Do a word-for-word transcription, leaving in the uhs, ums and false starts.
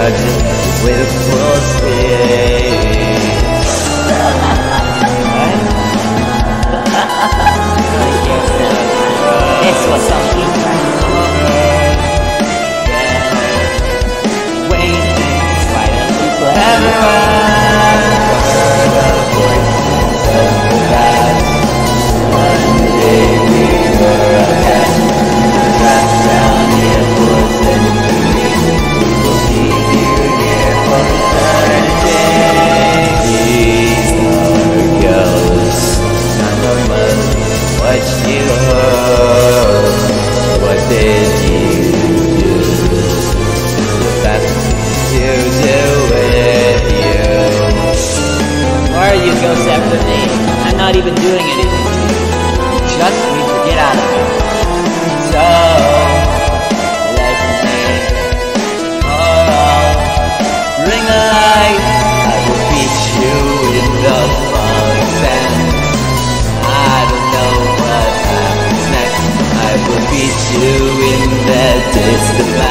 approaching with full speed. This was some heat right waiting, silently for everyone. Heard a voice of the past. One day we were a cat, trapped down here for centuries. We will be here, here for eternity. These are ghosts, none of us. What you heard, what did you do? That's to do with you. Why are you ghosts after me? I'm not even doing anything to you. Just need to get out of here. So, let me oh, bring a light. I will beat you in the falling sand. I don't know what happens next. I will beat you in the distant land.